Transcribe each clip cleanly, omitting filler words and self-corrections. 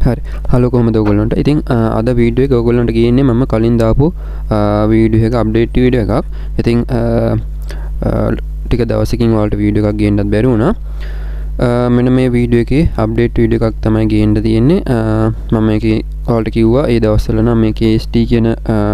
හරි හලෝ කොහමද ඔයගොල්ලන්ට ඉතින් අද වීඩියෝ එක ඔයගොල්ලන්ට ගේන්නේ මම කලින් දාපු වීඩියෝ එක අප්ඩේට් වීඩියෝ එකක්. ඉතින් ටික දවසකින් ඔයාලට වීඩියෝ එකක් ගේන්නත් බැරි වුණා. මෙන්න මේ වීඩියෝ එකේ අප්ඩේට් වීඩියෝ එකක් තමයි ගේන්න තියෙන්නේ. මම මේකේ ඔයාලට කිව්වා ඒ දවස්වල නම් මේ KST කියන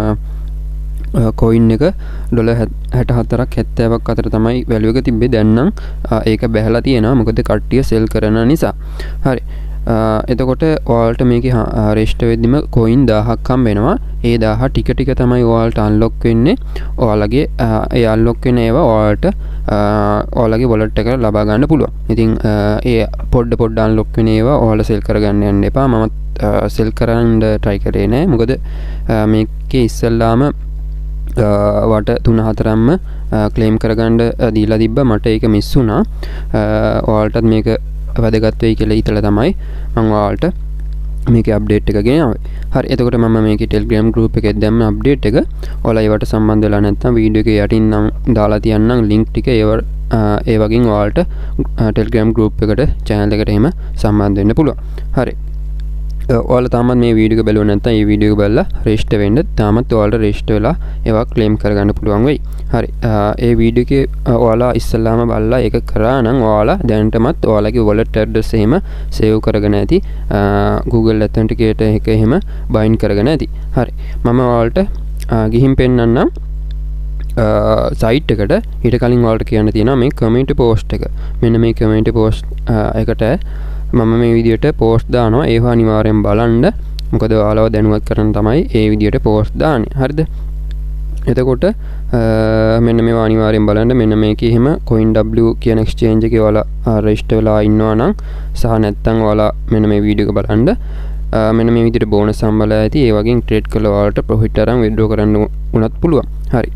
coin එක $64ක් 70ක් අතර තමයි value එක තිබ්බේ. දැන් නම් ඒක බැහැලා තියෙනවා මොකද කට්ටිය sell කරන නිසා. හරි එතකොට ඔයාලට මේකේ රෙජිස්ටර් වෙද්දිම coin 1000ක් හම්බ වෙනවා. ඒ 1000 ටික ටික තමයි ඔයාලට unlock වෙන්නේ. ඔයාලගේ ඒ unlock වෙන ඒවා ඔයාලට ඔයාලගේ wallet එක ලබා ගන්න පුළුවන්. ඉතින් ඒ පොඩ unlock වෙන ඒවා ඔයාලා sell කරගන්න යන්න එපා. මම sell කරන්න try කරේ නෑ. මොකද මේකේ ඉස්සෙල්ලාම වට 3-4ක්ම ක්ලේම් කරගන්න දීලා තිබ්බා. මට ඒක මිස් වුණා. ඔයාලටත් මේක වැදගත් වෙයි කියලා හිතලා තමයි මම ඔයාලට මේකේ අප්ඩේට් එක ගෙනාවේ. හරි එතකොට මම මේකේ Telegram group එකේ දැම්ම අප්ඩේට් එක. ඔයාලා ඒවට සම්බන්ධ වෙලා නැත්නම් වීඩියෝ එකේ යටින් නම් දාලා තියන්නම් link ටික ඒ වගේම ඔයාලට Telegram group එකට channel එකට එහෙම සම්බන්ධ වෙන්න පුළුවන්. හරි ඔයාලා තාමත් මේ වීඩියෝ එක බලුවා නැත්නම් මේ වීඩියෝ එක බලලා රෙජිස්ටර් වෙන්න තාමත් ඔයාලට රෙජිස්ටර් වෙලා ඒවා ක්ලේම් කරගන්න පුළුවන් වෙයි. හරි ඒ වීඩියෝ එකේ ඔයාලා ඉස්සල්ලාම බලලා ඒක කරා නම් ඔයාලා දැනටමත් ඔයාලගේ wallet address එහෙම save කරගෙන ඇති. Google Authenticator එක එහෙම bind කරගෙන ඇති. හරි මම ඔයාලට ගිහින් පෙන්නන්නම් සයිට් එකට. ඊට කලින් ඔයාලට කියන්න තියෙනවා මේ community post එක. මෙන්න මේ community post එකට මම මේ විදියට post දානවා. ඒවා අනිවාර්යෙන් බලන්න. මොකද ඔයාලව දැනුවත් කරන්න තමයි මේ විදියට post දාන්නේ. හරිද? එතකොට මෙන්න මේවා අනිවාර්යෙන් බලන්න. මෙන්න මේකේ එහෙම CoinW කියන exchange එකේ ඔයාලා register වෙලා ඉන්නවා නම් සහ නැත්නම් ඔයාලා මෙන්න මේ වීඩියෝ එක බලන්න. මෙන්න මේ විදියට bonus හම්බලා ඇති. ඒ වගේම trade කළා ඔයාලට profit අරන් withdraw කරන්න උනත් පුළුවන්. හරි.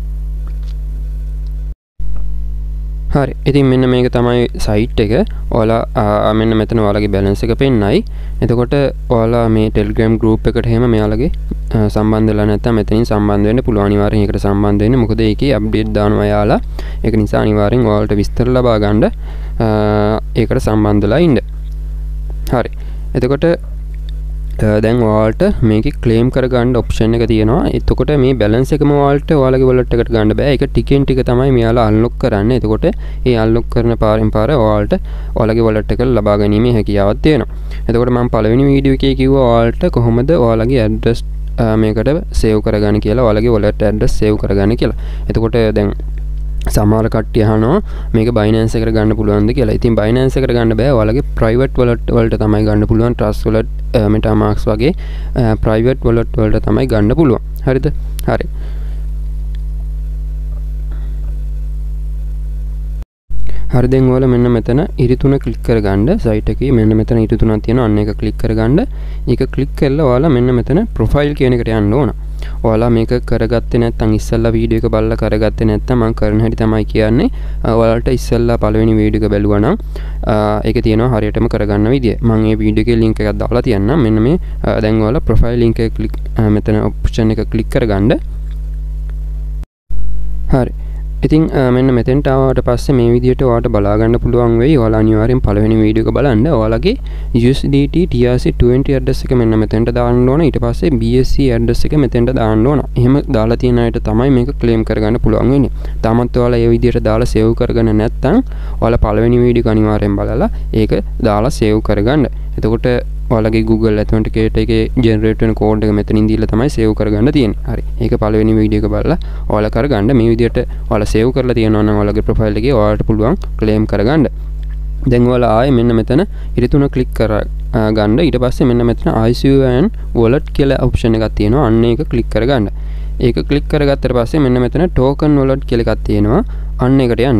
හරි ඉතින් මෙන්න මේක තමයි සයිට් එක. ඔයාලා මෙන්න මෙතන ඔයාලගේ balance එක පෙන්නයි. එතකොට ඔයාලා මේ Telegram group එකට එහෙම මෙයාලගේ සම්බන්ධ වෙලා නැත්නම් මෙතනින් සම්බන්ධ වෙන්න පුළුවන්. අනිවාර්යෙන් ඒකට සම්බන්ධ වෙන්න. මොකද ඒකේ අප්ඩේට් දානවා යාලා. ඒක නිසා අනිවාර්යෙන් ඔයාලට විස්තර ලබා ගන්න ඒකට සම්බන්ධ වෙලා ඉන්න. හරි. එතකොට දැන් ඔයාලට මේකේ claim කරගන්න option එක තියෙනවා. එතකොට මේ balance එකම ඔයාලට ඔයාලගේ wallet එකට ගන්න බෑ. ඒක ටිකෙන් ටික තමයි මෙයාලා unlock කරන්නේ. එතකොට ඒ unlock කරන පාරෙන් පාර ඔයාලට ඔයාලගේ wallet එක ලබා ගැනීමේ හැකියාවක් තියෙනවා. එතකොට මම පළවෙනි වීඩියෝ එකේ කිව්වා ඔයාලට කොහොමද ඔයාලගේ address මේකට save කරගන්න කියලා. ඔයාලගේ wallet address save කරගන්න කියලා. එතකොට දැන් සමහර කට්ටිය අහනවා මේක Binance එකට ගන්න පුළුවන්ද කියලා. ඉතින් Binance එකට ගන්න බෑ. ඔයාලගේ private wallet වලට තමයි ගන්න පුළුවන්. Trust wallet, MetaMask වගේ private wallet වලට තමයි ගන්න පුළුවන්. හරිද? හරි. හරි දැන් ඔයාලා මෙන්න මෙතන ඉරි තුන ක්ලික් කරගන්න. සයිට් එකේ මෙන්න මෙතන ඉරි තුනක් තියෙනවා. අන්න එක ක්ලික් කරගන්න. ඒක ක්ලික් කරලා ඔයාලා මෙන්න මෙතන profile කියන එකට යන්න ඕන. ඔයාලා මේක කරගත්තේ නැත්නම් ඉස්සෙල්ලා වීඩියෝ එක බලලා කරගත්තේ නැත්නම් මම කරන හැටි තමයි කියන්නේ. ඔයාලට ඉස්සෙල්ලා පළවෙනි වීඩියෝ එක බැලුවා නම් ඒකේ තියෙනවා හරියටම කරගන්න විදිය. මම මේ වීඩියෝ එකේ link එකක් දාලා තියන්නම්. මෙන්න මේ දැන් ඔයාලා profile link එක ක්ලික් මෙතන option එක ක්ලික් කරගන්න. හරි. ඉතින් මෙන්න මෙතෙන්ට ආවට පස්සේ මේ විදියට ඔයාලට බලා ගන්න පුළුවන් වෙයි. ඔයාලා අනිවාර්යෙන් පළවෙනි වීඩියෝ එක බලන්න. ඔයාලගේ USDT TRC20 address එක මෙන්න මෙතෙන්ට දාන්න ඕන. ඊට පස්සේ BSC address එක මෙතෙන්ට දාන්න ඕන. එහෙම දාලා තියෙන අයට තමයි මේක claim කරගන්න පුළුවන් වෙන්නේ. තාමත් ඔයාලා මේ විදියට දාලා save කරගෙන නැත්නම් ඔයාලා පළවෙනි වීඩියෝ එක අනිවාර්යෙන් බලලා ඒක දාලා save කරගන්න. එතකොට ඔයාලගේ Google Authenticator එකේ generate වෙන code එක මෙතනින් දීලා තමයි save කරගන්න තියෙන්නේ. හරි. ඒක පළවෙනි වීඩියෝ එක බලලා ඔයාලා කරගන්න. මේ විදියට ඔයාලා save කරලා තියෙනවා නම් ඔයාලගේ profile එකේ ඔයාලට පුළුවන් claim කරගන්න. දැන් ඔයාලා ආයේ මෙන්න මෙතන ඉරි තුන click කරගන්න. ඊට පස්සේ මෙන්න මෙතන ICUN wallet කියලා option එකක් තියෙනවා. අන්න ඒක click කරගන්න. ඒක click කරගත්තට පස්සේ මෙන්න මෙතන token wallet කියලා එකක් තියෙනවා. අන්න ඒකට යන්න.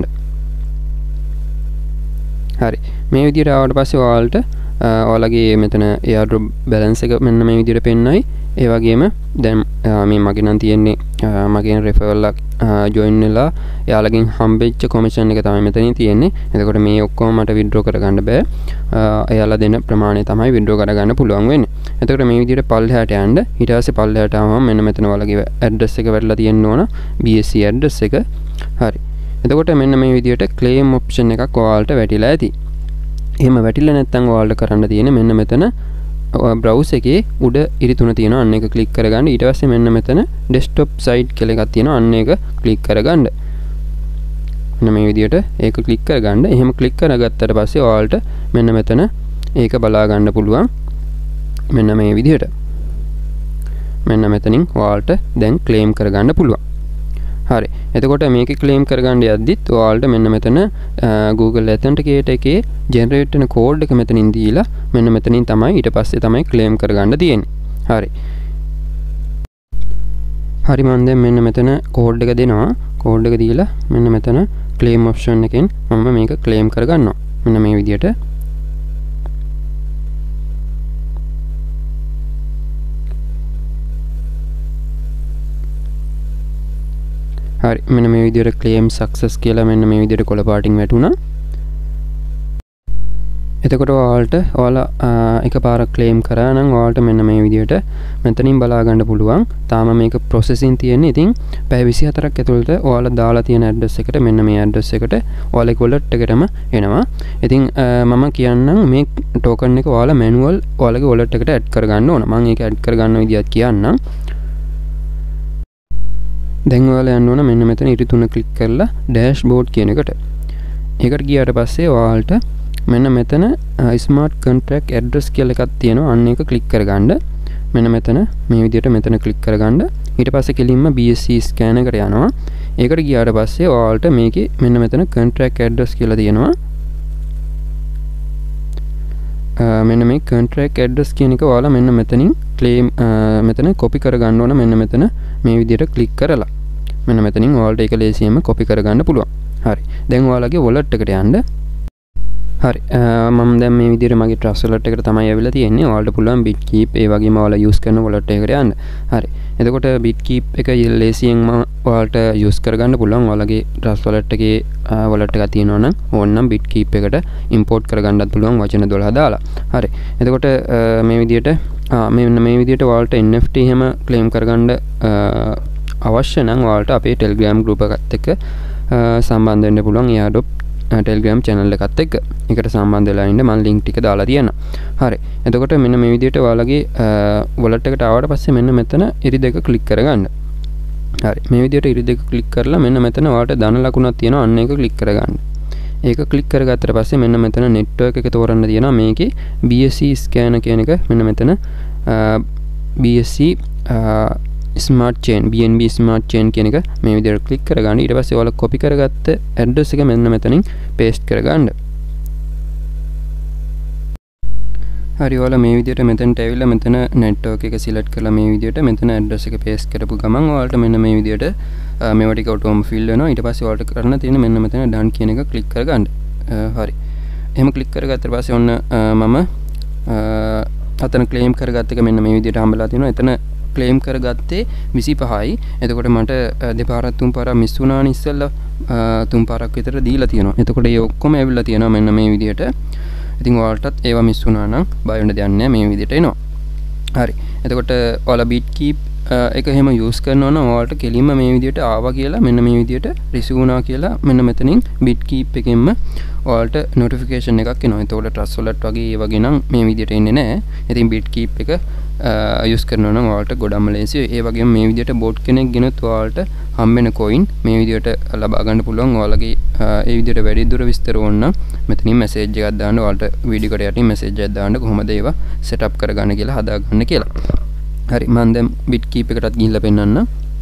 හරි. මේ විදියට ආවට පස්සේ ඔයාලට ඔයාලගේ මෙතන airdrop balance එක මෙන්න මේ විදිහට පෙන්නයි. ඒ වගේම දැන් මේ මගේ නම් තියෙන්නේ මගේ referral join වෙලා එයාලගෙන් හම්බෙච්ච commission එක තමයි මෙතනින් තියෙන්නේ. එතකොට මේ ඔක්කොම මට withdraw කරගන්න බෑ. එයාලා දෙන ප්‍රමාණය තමයි withdraw කරගන්න පුළුවන් වෙන්නේ. එතකොට මේ විදිහට පල්ලෙහාට යන්න. ඊට පස්සේ පල්ලෙහාට ආවම මෙන්න මෙතන ඔයාලගේ address එක වැටලා තියෙන්න ඕන. BSC address එක. හරි. එතකොට මෙන්න මේ විදිහට claim option එකක් ඔයාලට වැටිලා ඇති. එහෙම වැටිලා නැත්නම් ඔයාලට කරන්න තියෙන්නේ මෙන්න මෙතන browse එකේ උඩ ඉරි තුන තියෙනවා අන්න එක ක්ලික් කරගන්න. ඊට පස්සේ මෙන්න මෙතන desktop site කියලා එකක් තියෙනවා අන්න එක ක්ලික් කරගන්න. මෙන්න මේ විදිහට ඒක ක්ලික් කරගන්න. එහෙම ක්ලික් කරගත්තට පස්සේ ඔයාලට මෙන්න මෙතන ඒක බලා ගන්න පුළුවන්. මෙන්න මේ විදිහට. මෙන්න මෙතනින් ඔයාලට දැන් claim කරගන්න පුළුවන්. හරි. එතකොට මේක claim කරගන්න යද්දිත් ඔයාලට මෙන්න මෙතන Google Authenticator එකේ generate වෙන code එක මෙතනින් දීලා මෙන්න මෙතනින් තමයි ඊට පස්සේ තමයි claim කරගන්න තියෙන්නේ. හරි. හරි මම දැන් මෙන්න මෙතන code එක දෙනවා. code එක දීලා මෙන්න මෙතන claim option එකෙන් මම මේක claim කරගන්නවා. මෙන්න මේ විදිහට. හරි මෙන්න මේ විදිහට claim success කියලා මෙන්න මේ විදිහට කොළ පාටින් වැටුණා. එතකොට ඔයාලා එකපාරක් claim කරා නම් ඔයාලට මෙන්න මේ විදිහට මෙතනින් බලා ගන්න පුළුවන්. තාම මේක processing තියෙන්නේ. ඉතින් පැය 24ක් ඇතුළත ඔයාලා දාලා තියෙන address එකට මෙන්න මේ address එකට ඔයාලගේ wallet එකටම එනවා. ඉතින් මම කියන්නම් මේ token එක ඔයාලා manual ඔයාලගේ wallet එකට add කරගන්න ඕන. මම ඒක add කරගන්න විදිහත් කියන්නම්. දැන් ඔයාලා යන්න ඕන මෙන්න මෙතන ඉරි තුන ක්ලික් කරලා dashboard කියන එකට. ඒකට ගියාට පස්සේ ඔයාලට මෙන්න මෙතන smart contract address කියලා එකක් තියෙනවා. අන්න ඒක ක්ලික් කරගන්න. මෙන්න මෙතන මේ විදිහට මෙතන ක්ලික් කරගන්න. ඊට පස්සේ කෙලින්ම BSC scan එකට යනවා. ඒකට ගියාට පස්සේ ඔයාලට මේකේ මෙන්න මෙතන contract address කියලා තියෙනවා. මෙන්න මේ contract address කියන එක ඔයාලා මෙන්න මෙතනින් claim මෙතන copy කරගන්න ඕන. මෙන්න මෙතන මේ විදිහට ක්ලික් කරලා මෙන්න මෙතනින් ඔයාලට ඒක ලේසියෙන්ම copy කරගන්න පුළුවන්. හරි. දැන් ඔයාලගේ wallet එකට යන්න. හරි. මම දැන් මේ විදිහට මගේ trust wallet එකට තමයි ඇවිල්ලා තියෙන්නේ. ඔයාලට පුළුවන් bitkeep ඒ වගේම ඔයාලා use කරන wallet එකකට යන්න. හරි. එතකොට bitkeep එක ලේසියෙන්ම ඔයාලට use කරගන්න පුළුවන්. ඔයාලගේ trust wallet එකේ wallet එකක් තියෙනවා නම් ඕනනම් bitkeep එකට import කරගන්නත් පුළුවන් වචන 12 දාලා. හරි. එතකොට මේ විදිහට මේ විදිහට ඔයාලට NFT එහෙම claim කරගන්න අවශ්‍ය නම් ඔයාලට අපේ Telegram group එකත් එක්ක සම්බන්ධ වෙන්න පුළුවන්. Airdrop Telegram channel එකත් එක්ක. ඒකට සම්බන්ධ වෙලා ඉන්න මම link ටික දාලා තියෙනවා. හරි. එතකොට මෙන්න මේ විදිහට ඔයාලගේ wallet එකට ආවට පස්සේ මෙන්න මෙතන ඉරි දෙක click කරගන්න. හරි. මේ විදිහට ඉරි දෙක click කරලා මෙන්න මෙතන ඔයාලට ධන ලකුණක් තියෙනවා. අන්න ඒක click කරගන්න. ඒක click කරගත්තට පස්සේ මෙන්න මෙතන network එක තෝරන්න තියෙනවා. මේකේ BSC scanner කියන එක මෙන්න මෙතන BSC smart chain BNB smart chain කියන එක මේ විදිහට click කරගන්න. ඊට පස්සේ ඔයාලා copy කරගත්ත address එක මෙන්න මෙතනින් paste කරගන්න. හරි. ඔයාලා මේ විදිහට මෙතනට ඇවිල්ලා මෙතන network එක select කරලා මේ විදිහට මෙතන address එක paste කරපු ගමන් ඔයාලට මෙන්න මේ විදිහට මේවා ටික autom fill වෙනවා. ඊට පස්සේ ඔයාලට කරන්න තියෙන්නේ මෙන්න මෙතන done කියන එක click කරගන්න. හරි. එහෙම click කරගත්ත පස්සේ ඔන්න මම අතන claim කරගත්ත එක මෙන්න මේ විදිහට හම්බලා තියෙනවා. එතන claim කරගත්තේ 25යි. එතකොට මට දෙපාරක් තුන් පාරක් මිස් වුණානේ ඉස්සෙල්ලා තුන් පාරක් විතර දීලා තියෙනවා. එතකොට ඒ ඔක්කොම ඇවිල්ලා තියෙනවා මෙන්න මේ විදිහට. ඉතින් ඔයාලටත් ඒවා මිස් වුණා නම් බය වෙන්න දෙයක් නැහැ. මේ විදිහට එනවා. හරි. එතකොට ඔයාලා bitkeep එක එහෙම use කරනවා නම් ඔයාලට කෙලින්ම මේ විදිහට ආවා කියලා මෙන්න මේ විදිහට receive වුණා කියලා මෙන්න මෙතනින් bitkeep එකෙන්ම ඔයාලට notification එකක් එනවා. එතකොට trust wallet වගේ ඒ වගේ නම් මේ විදිහට එන්නේ නැහැ. ඉතින් bitkeep එක use කරනවා නම් ඔයාලට ගොඩක්ම ලේසියි. ඒ වගේම මේ විදිහට bot කෙනෙක් ගෙනත් ඔයාලට හම්බෙන coin මේ විදිහට ලබා ගන්න පුළුවන්. ඔයාලගේ ඒ විදිහට වැඩි දුර විස්තර ඕන නම් මෙතනින් message එකක් දාන්න. ඔයාලට වීඩියෝ එකට යටින් message එකක් දාන්න කොහොමද ඒවා setup කරගන්න කියලා හදාගන්න කියලා. හරි. මම දැන් bitkeep එකටත් ගිහිල්ලා පෙන්නන්න.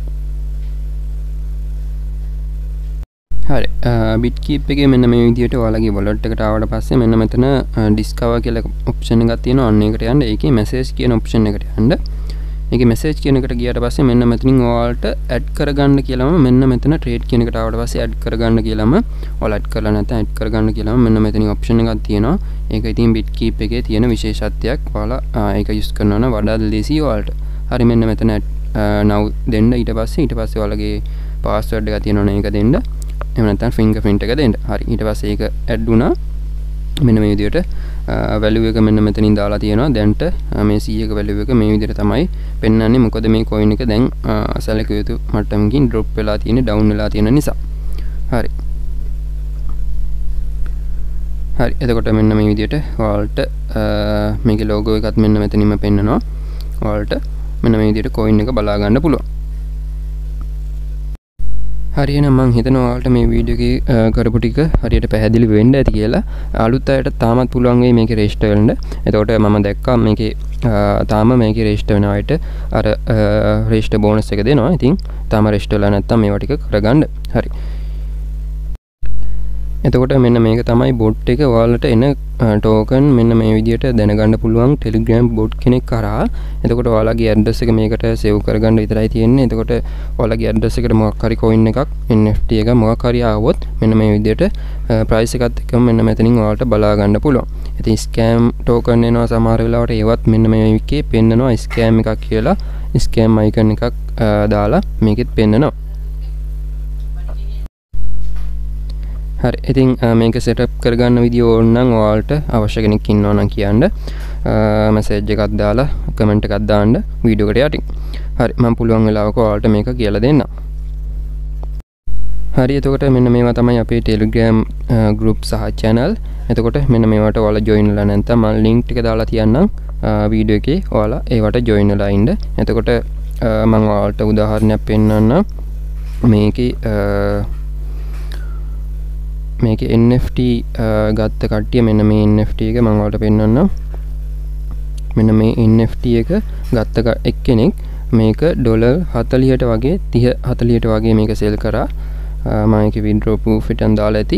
හරි. bitkeep එකේ මෙන්න මේ විදිහට ඔයාලගේ wallet එකට ආවට පස්සේ මෙන්න මෙතන discover කියලා option එකක් තියෙනවා. අන්න ඒකට යන්න. ඒකේ message කියන option එකට යන්න. ඒකේ message කියන එකට ගියාට පස්සේ මෙන්න මෙතනින් ඔයාලට add කරගන්න කියලාම මෙන්න මෙතන trade කියන එකට ආවට පස්සේ add කරගන්න කියලාම ඔයාලා add කරලා නැත්නම් add කරගන්න කියලාම මෙන්න මෙතනින් option එකක් තියෙනවා. ඒක ඉතින් bitkeep එකේ තියෙන විශේෂත්වයක්. ඔයාලා ඒක use කරනවා නම් වඩා ලේසියි ඔයාලට. හරි. මෙන්න මෙතන now දෙන්න. ඊට පස්සේ ඔයාලගේ password එක තියෙනවා නේ ඒක දෙන්න. එහෙම නැත්නම් fingerprint එක දෙන්න. හරි. ඊට පස්සේ ඒක add වුණා. මෙන්න මේ විදිහට value එක මෙන්න මෙතනින් දාලා තියෙනවා. දැන්ට මේ 100ක value එක මේ විදිහට තමයි පෙන්වන්නේ. මොකද මේ coin එක දැන් සැලකිය යුතු මට්ටමකින් drop වෙලා තියෙන්නේ, down වෙලා තියෙන නිසා. හරි. හරි එතකොට මෙන්න මේ විදිහට ඔයාලට මේකේ logo එකත් මෙන්න මෙතනින්ම පෙන්නනවා. ඔයාලට මෙන්න මේ විදිහට coin එක බලා ගන්න පුළුවන්. හරි එහෙනම් මම හිතනවා ඔයාලට මේ වීඩියෝ එකේ කරපු ටික හරියට පැහැදිලි වෙන්න ඇති කියලා. අලුත් අයට තාමත් පුළුවන් වෙයි මේකේ රෙජිස්ටර් වෙන්න. එතකොට මම දැක්කා මේකේ තාම මේකේ රෙජිස්ටර් වෙන අයට අර රෙජිස්ටර් බෝනස් එක දෙනවා. ඉතින් තාම රෙජිස්ටර් වෙලා නැත්නම් මේවා ටික කරගන්න. හරි. එතකොට මෙන්න මේක තමයි බොට් එක ඔයාලට එන ටෝකන් මෙන්න මේ විදිහට දැනගන්න පුළුවන් Telegram bot කෙනෙක් කරා. එතකොට ඔයාලගේ ඇඩ්‍රස් එක මේකට සේව් කරගන්න විතරයි තියෙන්නේ. එතකොට ඔයාලගේ ඇඩ්‍රස් එකට මොකක් හරි coin එකක් NFT එක මොකක් හරි ආවොත් මෙන්න මේ විදිහට ප්‍රයිස් එකත් එක්කම මෙන්න මෙතනින් ඔයාලට බලා ගන්න පුළුවන්. ඉතින් ස්කෑම් ටෝකන් එනවා සමහර වෙලාවට ඒවත් මෙන්න මේකේ පෙන්නනවා ස්කෑම් එකක් කියලා. ස්කෑම් අයිකන් එකක් දාලා මේකෙත් පෙන්නනවා. හරි ඉතින් මේක සෙටප් කරගන්න විදිය ඕන නම් ඔයාලට අවශ්‍ය කෙනෙක් ඉන්නවා නම් කියන්න මැසේජ් එකක් දාලා කමෙන්ට් එකක් දාන්න වීඩියෝ එකට යටින්. හරි මම පුළුවන් වෙලාවක ඔයාලට මේක කියලා දෙන්නම්. හරි එතකොට මෙන්න මේවා තමයි අපේ Telegram group සහ channel. එතකොට මෙන්න මේවට ඔයාලා join වෙලා නැත්නම් මම link ටික දාලා තියන්නම් වීඩියෝ එකේ ඔයාලා ඒවට join වෙලා ඉන්න. එතකොට මම ඔයාලට උදාහරණයක් පෙන්නන්නම්. මේකේ NFT ගත්ත කට්ටිය මෙන්න මේ NFT එක මම ඔයාලට පෙන්නන්නම්. මෙන්න මේ NFT එක ගත්ත එක්කෙනෙක් මේක $40ට වගේ 30-40ට වගේ මේක සෙල් කරා. මම ඒකේ withdraw proof එකෙන් දාලා ඇති.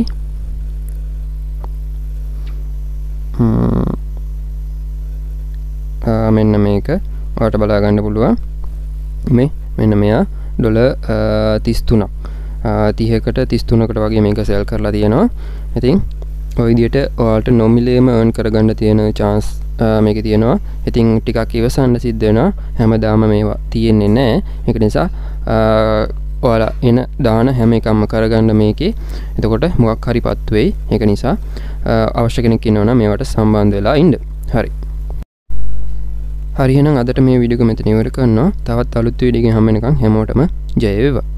මෙන්න මේක ඔයාලට බලා ගන්න පුළුවන්. මෙන්න මෙයා $33ක් 30කට 33කට වගේ මේක සෙල් කරලා තියෙනවා. ඉතින් ඔය විදිහට ඔයාලට නොමිලේම earn කරගන්න තියෙන chance මේකේ තියෙනවා. ඉතින් ටිකක් ඉවසන්න සිද්ධ වෙනවා. හැමදාම මේවා තියෙන්නේ නැහැ. ඒක නිසා ඔයාලා එන දාන හැම එකක්ම කරගන්න මේකේ. එතකොට මොකක් හරි පත් වෙයි. ඒක නිසා අවශ්‍ය කෙනෙක් ඉන්නවා නම් මේවට සම්බන්ධ වෙලා ඉන්න. හරි. හරි එහෙනම් අදට මේ වීඩියෝ එක මෙතන ඉවර කරනවා. තවත් අලුත් වීඩියෝ එකකින් හම්බ වෙනකන් හැමෝටම ජය වේවා.